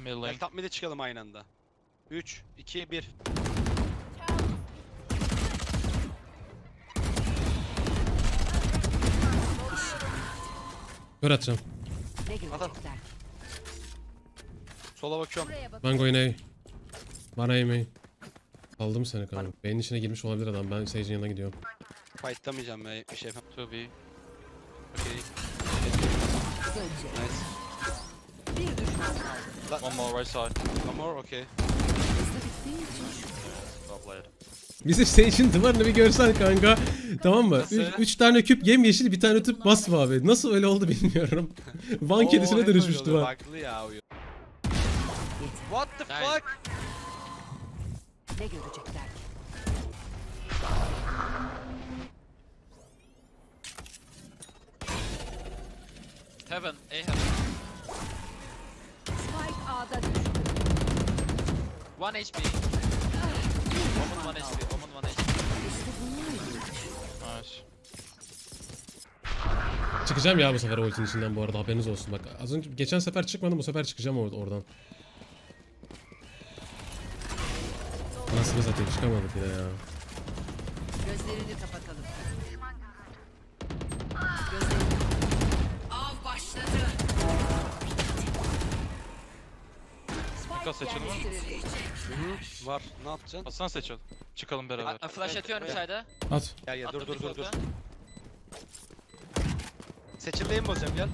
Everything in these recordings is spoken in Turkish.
Gel top mid'e çıkalım aynı anda. 3, 2, 1. Kör atacağım. At. Sola bakıyorum. Ben going A. Bana yemeyin. Aldım seni kanka. Beynin içine girmiş olabilir adam. Ben Sage'in yanına gidiyorum. Fightlamayacağım ya 70 FM. 2B. Okay. Nice. One more right side. One more, okay. Well played. Bizim Sage'in duvarını bir görsen kanka. Tamam mı? Nasıl? 3 tane küp yemyeşil, bir tane tüp masmavi. Nasıl öyle oldu bilmiyorum. Van kedisine hep dönüşmüş öyle oluyor, duvar. Bug'lı ya oyun. What the Nice. fuck? Ne görecekler? Heaven, A heaven. Spike A'da düştü. 1 HP. Omen 1 HP. Omen 1 HP. Nice. Çıkacağım ya bu sefer ultinin içinden bu arada, haberiniz olsun. Bak az önce geçen sefer çıkmadım, bu sefer çıkacağım oradan. Nasıl satayım, çıkamadık yine ya. Gözlerini kapatalım. Gözlerini... Av başladı. Dikkat seçelim mi? Var. Ne yapacaksın? Aslan seçelim. Çıkalım beraber. Flash atıyorum side'a. At. Gel gel dur Attım dur dur dur. default'a. Seçildeyim bozacağım gel.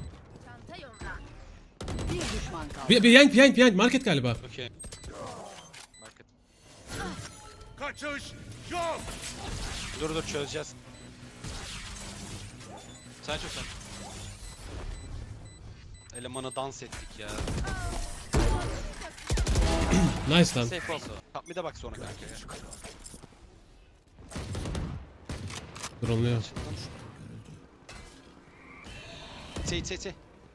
Bir düşman kaldı. Behind market galiba. Okay. Market. Dur dur çözeceğiz. Sen çok sen. Elemanı dans ettik ya. Nice lan. Safe also. Top mid'e bak sonra kanka ya. Drone'luyor. Sey.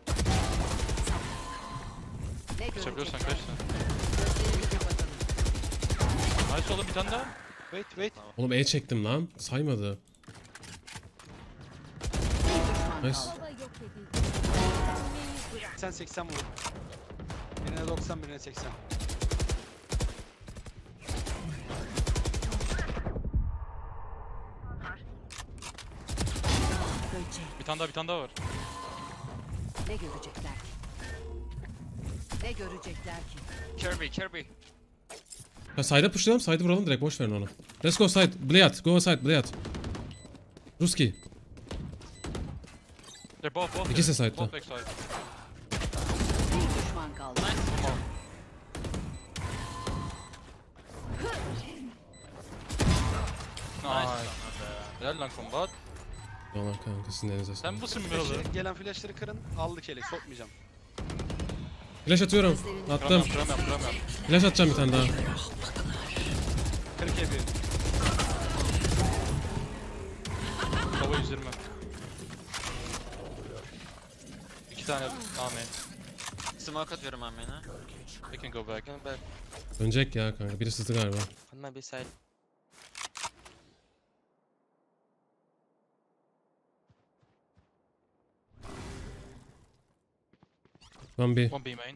Ne Kaçabiliyorsan görecekler? kaç sen. Gözlerini kapatalım. Nice oğlum bir tane daha. Wait. Oğlum E çektim lan. Saymadı. Bir düşman Nice. kaldı. Sen 80 vur. Birine 90 birine 80. Böcek. Bir tane daha var. Ne görecekler ki? Ne görecekler ki? Kirby. Ya side'a pushlayalım, side'ı vuralım direkt, boş verin onu. Let's go side, Bliat, go side, Bliat. Ruski. They're both İkisi there. side'da. Both back side. Bir düşman kaldı. Nice. Helal lan combat. Yalan kanka, sizin elinize Sen sağlık. busun biraz. Gelen flashları kırın. Aldık eli sokmayacağım. Flash atıyorum. Attım. Kıramıyorum. Flash atacağım bir tane daha. 40 yapıyor. Hava 120. 2 tane amen. Smoke atıyorum amene. I can go back. Dönecek ya kanka, biri sızdı galiba. On my B side. One B. 1 B main.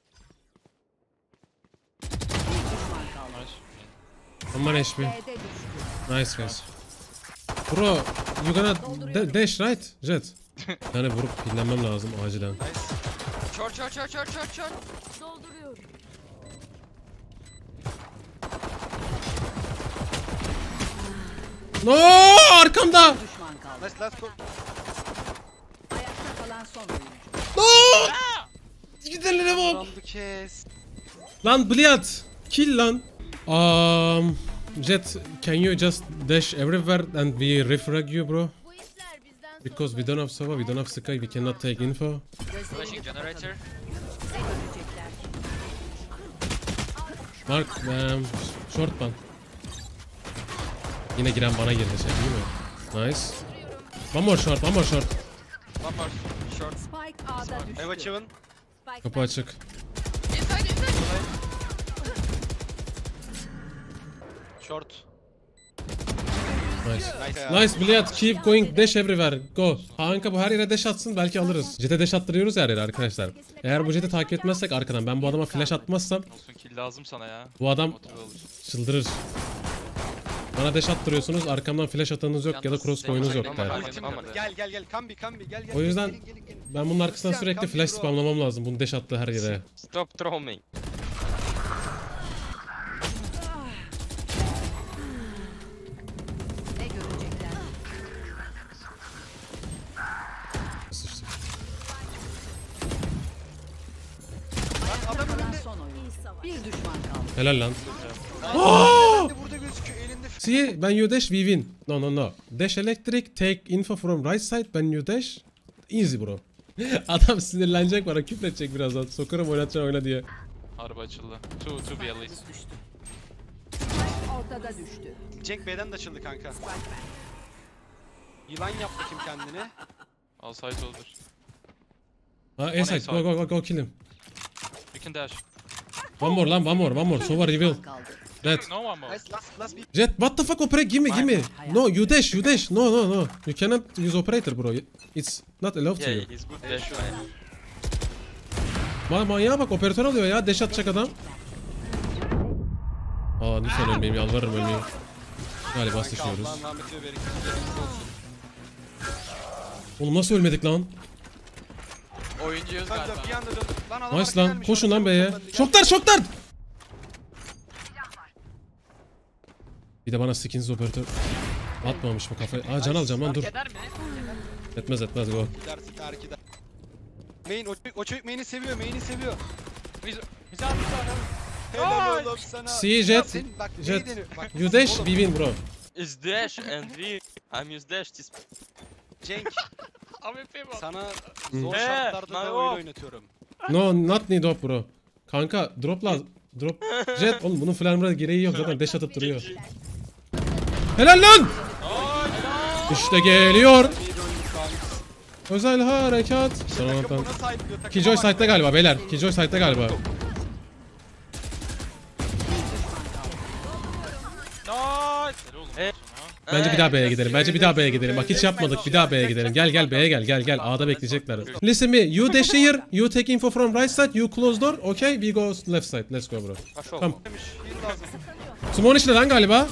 Bir düşman kaldı. Nice. One man HP. B'de düştü. Nice guys. Bro, you gonna dash right? Jet. Yani vurup pillenmem lazım acilen. Short. Dolduruyorum. No, arkamda. Düşman kaldı. Nice last go. Ayakta kalan son oyuncu. No. Gidelim bak. Round'u kes. Lan Bliat. Kill lan. Jet, can you just dash everywhere and we refrag you bro? Bu işler bizden Because we don't have Sova, we don't have Sky, we cannot take info. Gözlerini Flashing kapatalım. generator. Ne görecekler ki? Mark, short ban. Yine giren bana girdi şey değil mi? Nice. One more short. One more short. Spike A'da düştü. Eva Chiven. Kapı açık. Short. Nice. Nice Bliat. Keep going. Dash everywhere. Go. Kanka bu her yere dash atsın belki alırız. Jet'e dash attırıyoruz her yere arkadaşlar. Eğer bu Jet'i takip etmezsek arkadan ben bu adama flash atmazsam Olsun kill lazım sana ya. bu adam Motive olur. çıldırır. Bana dash attırıyorsunuz arkamdan flash atanınız yok ya da Yalnız cross koyunuz yok Zeynep der. Hanım- Ultim yok. Gel gel gel. Kambi kambi gel gel. O yüzden Gelin. ben bunun arkasından Christian, sürekli come flash bro. spamlamam lazım bunun dash attığı her yere. Stop throwing. Ne görecekler? Sıçtık. Adam Kalan önünde. son oyun. Bir düşman kaldı. Helal lan. Elinde burada gözüküyor. Elinde. See, when you dash, we win. No. Dash electric, take info from right side. When you dash, easy bro. Adam sinirlenecek bana, küfredecek birazdan. Sokarım oynatacağım oyna diye. Araba açıldı. Two B at least. Düştü. Ortada düştü. Cenk B'den de açıldı kanka. Yılan yap bakayım kendine. All side olur. Ha, A side, go kill him. You can dash. One more lan, one more. Sova reveal. Kaldı. Red. No one more. Nice last bir. Jet, what the fuck operate? Give me. No, you dash. No. You cannot use operator bro. It's not allowed to Yeah, you. he's good dash. Manyağa bak, operatör alıyor ya. Dash atacak adam. Aa lütfen ölmeyeyim, yalvarırım ölmeyeyim. Galiba sıçıyoruz. Allah'ın rahmeti ve bereketi üzerinize olsun. Oğlum nasıl ölmedik lan? Oyuncuyuz Kanka galiba. bir anda döndüm. Lan adam Nice bak lan. gelmiş, Koşun adam lan B'ye. ben de gel. Şoklar. Bir de bana skins operatör atmamış mı kafayı? Aa can alacağım lan dur. Fark eder mi? Etmez go. Gidersin Tarık gider. Main o çocuk main'i seviyor. He's out. Helal oğlum sana. See, Jet. Senin bak Jet. neyi deniyor? Bak, You dash, oğlum, we win bro. It's dash and we. I'm use dash. This. Cenk AWP mi? sana zor He, şartlarda da no. oyun oynatıyorum. No, not need drop bro. Kanka drop lazım. Drop. Jet oğlum bunun flamura gereği yok zaten dash atıp duruyor. Helal lan! İşte geliyor. Özel harekat. Sonra Takım ondan. buna sahip diyor. takıma Killjoy bak. site'de galiba beyler. Killjoy site'de galiba. Nice. Bence bir daha B'ye gidelim. Bence bir daha B'ye gidelim. Bak hiç yapmadık. Bir daha B'ye gidelim. Gel B'ye gel. A'da bekleyecekler. Listen me. You dash here. You take info from right side. You close door. Okay. We go left side. Let's go bro. Come. Demiş, heal lazım. Simon içinde lan galiba.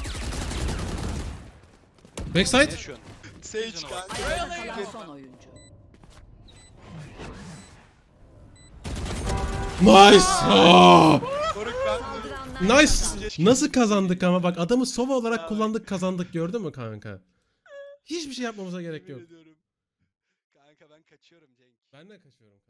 Backside. Ne şu an? Sage kanka. Kalan son oyuncu. Nice. Aa! Doruk ben. Nice. Nasıl kazandık ama bak adamı sova olarak kullandık kazandık gördün mü kanka? Hiçbir şey yapmamıza gerek yok. Kanka ben kaçıyorum Cenk. Ben de kaçıyorum.